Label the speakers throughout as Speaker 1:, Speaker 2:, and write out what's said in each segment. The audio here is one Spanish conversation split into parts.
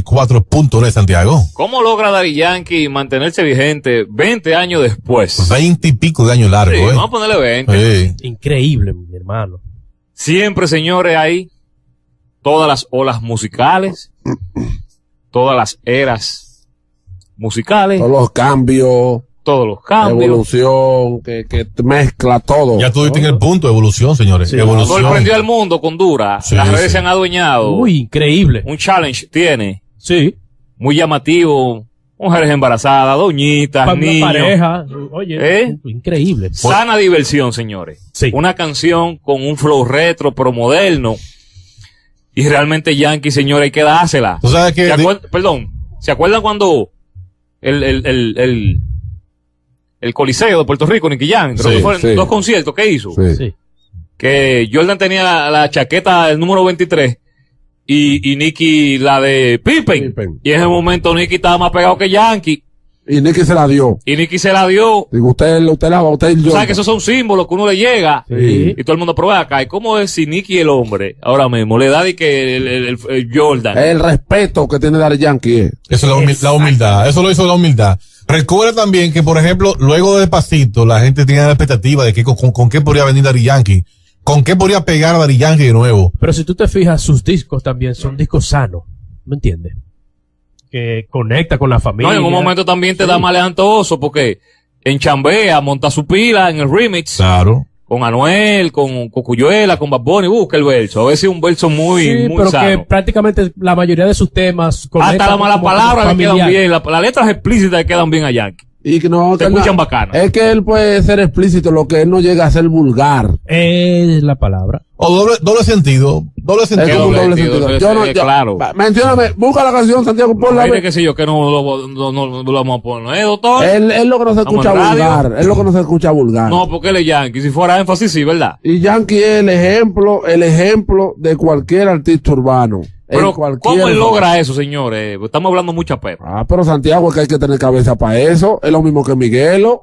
Speaker 1: 94.9 Santiago.
Speaker 2: ¿Cómo logra Daddy Yankee mantenerse vigente 20 años después?
Speaker 1: 20 y pico de años largos,
Speaker 2: Sí, vamos a ponerle 20.
Speaker 3: Increíble, mi hermano.
Speaker 2: Siempre, señores, hay todas las olas musicales, todas las eras musicales,
Speaker 4: Todos los cambios, evolución, que mezcla todo.
Speaker 1: Ya tú viste en el punto de evolución, señores.
Speaker 3: Sí.
Speaker 1: Evolución.
Speaker 2: Sorprendió al mundo con Dura.
Speaker 1: Sí,
Speaker 2: Las redes
Speaker 1: sí.
Speaker 2: se han adueñado.
Speaker 3: Uy, increíble.
Speaker 2: Un challenge tiene.
Speaker 3: Sí.
Speaker 2: Muy llamativo. Mujeres embarazadas, doñitas,
Speaker 3: Una
Speaker 2: niños.
Speaker 3: pareja. Oye, increíble.
Speaker 2: Sana diversión, señores.
Speaker 3: Sí.
Speaker 2: Una canción con un flow retro, pero moderno. Y realmente Yankee, señores, hay que dársela.
Speaker 1: ¿Tú sabes qué?
Speaker 2: Perdón. ¿Se acuerdan cuando el Coliseo de Puerto Rico, Nicky Jam, creo que fueron 2 conciertos que hizo?
Speaker 3: Sí.
Speaker 2: Que Jordan tenía la chaqueta, el número 23, y Nicky la de Pippen. Y en ese momento Nicky estaba más pegado que Yankee.
Speaker 4: Y Nicky se la dio.
Speaker 2: Digo,
Speaker 4: usted yo.
Speaker 2: ¿Sabes que esos son símbolos que uno le llega?
Speaker 3: Sí.
Speaker 2: Y todo el mundo prueba acá. ¿Y cómo es si Nicky el hombre, ahora mismo, le da de que el Jordan?
Speaker 4: El respeto que tiene Daddy Yankee.
Speaker 1: Eso es la humildad. Eso lo hizo la humildad. Recuerda también que, por ejemplo, luego de Despacito, la gente tenía la expectativa de que con qué podría venir Daddy Yankee. ¿Con qué podría pegar a Daddy Yankee de nuevo?
Speaker 3: Pero si tú te fijas, sus discos también son discos sanos. ¿Me entiendes? Que conecta con la familia.
Speaker 2: No, en un momento también te da maleantoso porque en Chambea monta su pila en el remix.
Speaker 1: Claro.
Speaker 2: Con Anuel, con Cocuyuela, con Bad Bunny, busca el verso. A veces es un verso muy
Speaker 3: pero
Speaker 2: sano.
Speaker 3: que prácticamente la mayoría de sus temas
Speaker 2: hasta las malas palabras le quedan bien, las letras explícitas le quedan bien a Yankee.
Speaker 4: Y que no,
Speaker 2: te escuchan bacano.
Speaker 4: Es que él puede ser explícito, lo que él no llega a ser vulgar.
Speaker 3: Es la palabra.
Speaker 1: O doble sentido. Doble sentido.
Speaker 4: Es como un doble sentido. Yo no,
Speaker 2: claro.
Speaker 4: Mencióname, busca la canción, Santiago, ponla.
Speaker 2: Mire que sé yo que no lo vamos a poner, doctor.
Speaker 4: Él lo que no se escucha vulgar. Es lo que no se escucha vulgar.
Speaker 2: No, porque él es Yankee. Si fuera énfasis, sí, ¿verdad?
Speaker 4: Y Yankee es el ejemplo de cualquier artista urbano.
Speaker 2: Pero, ¿cómo él logra eso, señores? Estamos hablando mucha pepa.
Speaker 4: Pero Santiago, es que hay que tener cabeza para eso. Es lo mismo que Miguelo.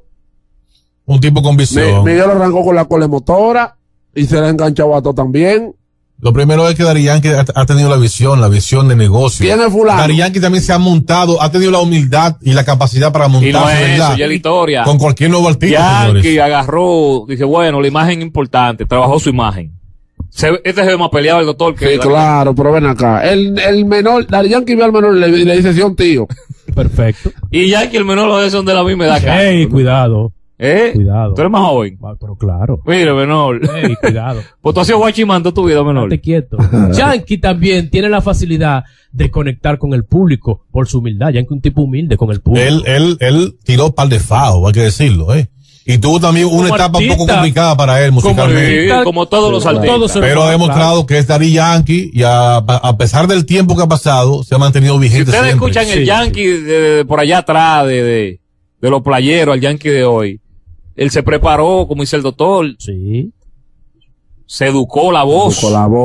Speaker 1: Un tipo con visión.
Speaker 4: Miguelo arrancó con la colemotora y se le ha enganchado a todo también.
Speaker 1: Lo primero es que Daddy Yankee ha tenido la visión de negocio.
Speaker 4: ¿Quién es fulano?
Speaker 1: Daddy Yankee también se ha montado, ha tenido la humildad y la capacidad para montarse,
Speaker 2: y no es
Speaker 1: ¿verdad?
Speaker 2: eso, ya es la historia.
Speaker 1: Con cualquier nuevo artista,
Speaker 2: Yankee
Speaker 1: señores.
Speaker 2: agarró, dice, bueno, la imagen este trabajó su imagen. Este se ve más peleado el doctor que...
Speaker 4: Sí, claro, pero ven acá. El menor, Daddy Yankee ve al menor y le dice, sí, un tío.
Speaker 3: Perfecto.
Speaker 2: Y Yankee, el menor, lo de son de la misma edad acá.
Speaker 3: Ey, cuidado.
Speaker 2: Cuidado. Tú eres más joven.
Speaker 3: Pero claro.
Speaker 2: Mire, menor.
Speaker 3: Ey, cuidado.
Speaker 2: Pues tú has sido guachimando tu vida, menor.
Speaker 3: Estate quieto. Yankee también tiene la facilidad de conectar con el público por su humildad. Yankee es un tipo humilde con el público.
Speaker 1: Él tiró par de faos, hay que decirlo, Y tuvo también una etapa un poco complicada para él musicalmente.
Speaker 2: Como todos los artistas.
Speaker 1: Pero ha demostrado que es Daddy Yankee y a pesar del tiempo que ha pasado, se ha mantenido vigente.
Speaker 2: Si ustedes
Speaker 1: siempre.
Speaker 2: escuchan el Yankee de por allá atrás, de los playeros, al Yankee de hoy, él se preparó, como dice el doctor.
Speaker 3: Sí.
Speaker 2: Se educó la voz.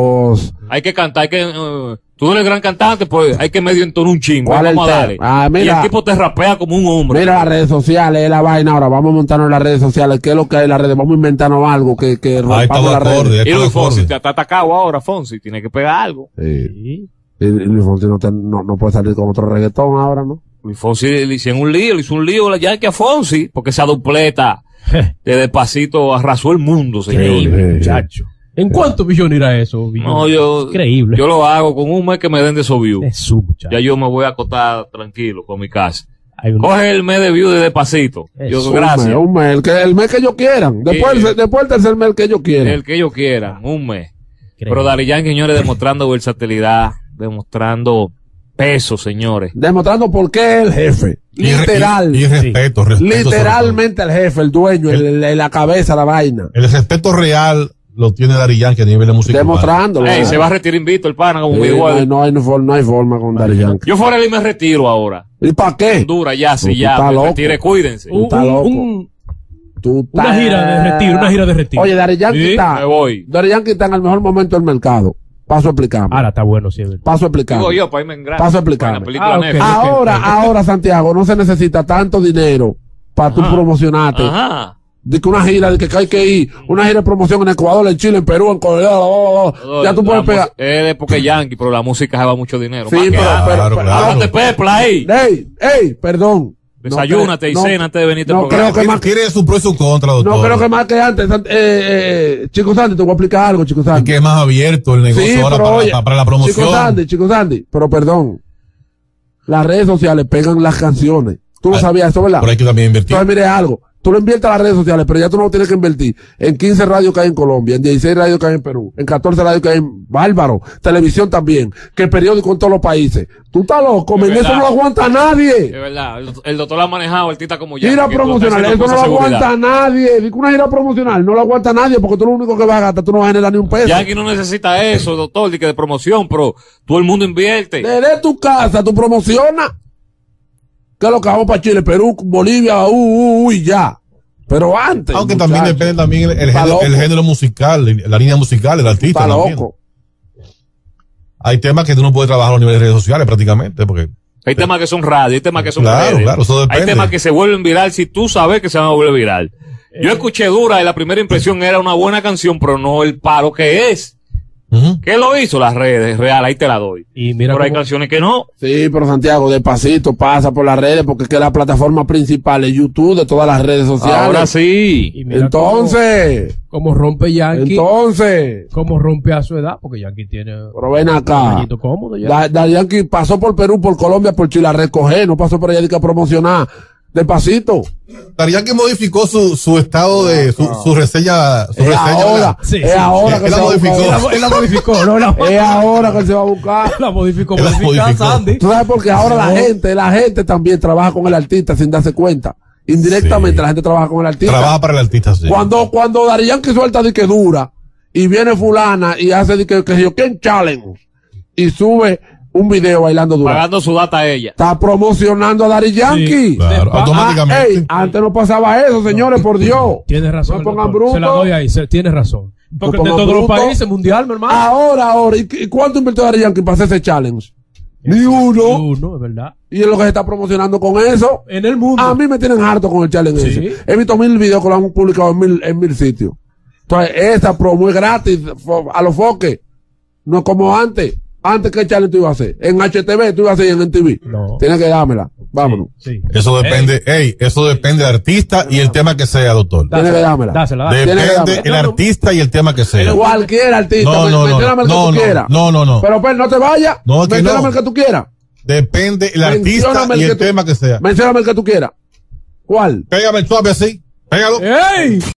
Speaker 2: Hay que cantar, tú no eres gran cantante, pues hay que medio entonar un chingo. Vamos a darle.
Speaker 4: Mira,
Speaker 2: y el tipo te rapea como un hombre.
Speaker 4: Mira las redes sociales, es la vaina ahora. Vamos a montarnos en las redes sociales. ¿Qué es lo que hay en las redes? Vamos a inventarnos algo que rompamos las redes.
Speaker 2: Y Luis Fonsi te está atacado ahora, Fonsi. Tiene que pegar algo.
Speaker 4: Sí. Y Luis Fonsi no puede salir con otro reggaetón ahora, ¿no?
Speaker 2: Luis Fonsi le hizo un lío ya que a Fonsi, porque esa dupleta de Despacito arrasó el mundo, señor.
Speaker 3: Increíble, muchacho. ¿En cuántos millones irá eso?
Speaker 2: No,
Speaker 3: increíble.
Speaker 2: Yo lo hago con un mes que me den de esos views.
Speaker 3: Muchacho.
Speaker 2: Ya yo me voy a acostar tranquilo con mi casa. Coge el mes de views de Despacito. Yo, gracias.
Speaker 4: Un mes, el mes que ellos quieran. Después el tercer mes que ellos quieran.
Speaker 2: El que ellos quieran, un mes. Pero Daddy Yankee, señores, demostrando versatilidad, demostrando peso, señores.
Speaker 4: Demostrando por qué es el jefe. Literal.
Speaker 1: Y respeto.
Speaker 4: Literalmente el jefe, el dueño, la cabeza, la vaina.
Speaker 1: El respeto real lo tiene Daddy Yankee a nivel de música.
Speaker 4: Demostrándolo.
Speaker 2: Se va a retirar invito el pana como
Speaker 4: no hay forma con Daddy Yankee.
Speaker 2: Yo fuera él y me retiro ahora.
Speaker 4: ¿Y para qué?
Speaker 2: Dura ya, sí, ya. Me retire, cuídense.
Speaker 4: Está loco.
Speaker 3: Una gira de retiro.
Speaker 4: Oye, Daddy Yankee Daddy Yankee está en el mejor momento del mercado. Paso a explicarme.
Speaker 3: Ahora está bueno, sí.
Speaker 4: Paso a explicarme.
Speaker 2: Digo yo, para irme en grande.
Speaker 4: Paso a explicarme.
Speaker 2: Okay.
Speaker 4: Ahora, Santiago, no se necesita tanto dinero para tú promocionarte.
Speaker 2: Ajá.
Speaker 4: de que una gira, de que hay que ir, una gira de promoción en Ecuador, en Chile, en Perú, en Corea, ya tú puedes pegar.
Speaker 2: Es porque Yankee, pero la música lleva mucho dinero.
Speaker 4: Sí, pero,
Speaker 2: Háblate Pepla ahí.
Speaker 4: Ey, perdón.
Speaker 2: Desayúnate y cena antes de venirte
Speaker 4: no creo que más
Speaker 1: tiene su pro y su contra, doctor.
Speaker 4: No creo que más que antes. Chico Sandy, te voy a explicar algo, Chico Sandy.
Speaker 1: Es que es más abierto el negocio
Speaker 4: sí,
Speaker 1: ahora para la promoción.
Speaker 4: Chico Sandy, pero perdón. Las redes sociales pegan las canciones. Tú no sabías eso, ¿verdad?
Speaker 1: Pero hay que también invertir.
Speaker 4: Entonces, mire algo. Tú lo inviertes a las redes sociales, pero ya tú no tienes que invertir en 15 radios que hay en Colombia, en 16 radios que hay en Perú, en 14 radios que hay en Bárbaro, televisión también, que el periódico en todos los países. Tú estás loco, en eso no lo aguanta nadie.
Speaker 2: Es verdad, el doctor ha manejado artistas como Yankee.
Speaker 4: Gira promocional, eso no lo aguanta nadie. Digo, una gira promocional, no lo aguanta nadie porque tú lo único que vas a gastar, tú no vas a generar ni un peso.
Speaker 2: Yankee no necesita eso, doctor, de promoción, pero todo el mundo invierte.
Speaker 4: Desde tu casa, tú promocionas. ¿Qué es lo que vamos para Chile, Perú, Bolivia, y ya? Pero antes.
Speaker 1: Aunque también depende también el género musical, la línea musical, el artista.
Speaker 4: Está loco.
Speaker 1: Hay temas que tú no puedes trabajar a nivel de redes sociales prácticamente, porque.
Speaker 2: Hay temas que son radio, hay temas que son redes.
Speaker 1: Claro, eso depende.
Speaker 2: Hay temas que se vuelven viral si tú sabes que se van a volver viral. Yo escuché Dura y la primera impresión era una buena canción, pero no el paro que es. ¿Qué lo hizo? Las redes, real, ahí te la doy.
Speaker 3: Y mira
Speaker 2: pero hay canciones que no.
Speaker 4: Sí, pero Santiago, despacito pasa por las redes porque es que la plataforma principal es YouTube de todas las redes sociales.
Speaker 2: Ahora sí.
Speaker 4: Entonces.
Speaker 3: Como rompe Yankee.
Speaker 4: Entonces.
Speaker 3: Como rompe a su edad, porque Yankee tiene.
Speaker 4: Pero ven acá.
Speaker 3: Cómodo ya.
Speaker 4: Yankee pasó por Perú, por Colombia, por Chile a recoger, no pasó por allá a promocionar. Despacito.
Speaker 1: Yankee modificó su estado de su reseña.
Speaker 4: Ahora, es ahora que
Speaker 1: él la modificó.
Speaker 3: Él la modificó,
Speaker 4: es ahora que él se va a buscar.
Speaker 3: La modificó,
Speaker 4: Sandy. Tú sabes porque ahora la gente también trabaja con el artista sin darse cuenta. Indirectamente la gente trabaja con el artista.
Speaker 1: Trabaja para el artista, sí.
Speaker 4: Cuando Daddy Yankee suelta de que dura y viene fulana y hace de que yo ¿quién challenge? Y sube un video bailando duro.
Speaker 2: Pagando su data a ella.
Speaker 4: Está promocionando a Daddy Yankee. Sí,
Speaker 1: claro, automáticamente.
Speaker 4: Antes no pasaba eso, señores, por Dios.
Speaker 3: Tienes razón.
Speaker 4: No pongan bruto.
Speaker 3: Se la doy ahí, tienes razón. Porque de todos los países, mundial, mi hermano.
Speaker 4: Ahora. ¿Y cuánto invirtió Daddy Yankee para hacer ese challenge? Ni uno.
Speaker 3: Es verdad.
Speaker 4: Y es lo que se está promocionando con eso.
Speaker 3: En el mundo.
Speaker 4: A mí me tienen harto con el challenge ese. He visto 1000 videos que lo han publicado en mil sitios. Entonces, esa promo es gratis a los foques. No es como antes. Antes, ¿qué challenge tú ibas a hacer? En HTV, tú ibas a hacer en NTV.
Speaker 3: No.
Speaker 4: Tienes que dármela. Vámonos.
Speaker 1: Sí. Eso depende, eso depende del artista y el tema que sea, doctor.
Speaker 4: Tienes que dármela.
Speaker 3: Dásela.
Speaker 1: Depende el artista y el tema que sea.
Speaker 4: Cualquier artista. Mencióname el que tú quieras.
Speaker 1: No.
Speaker 4: Pero no te vayas. Mencióname el que tú quieras.
Speaker 1: Depende el artista y el tema que sea.
Speaker 4: Mencióname el que tú quieras. ¿Cuál?
Speaker 1: Pégame el suave así. Pégalo.
Speaker 3: ¡Ey!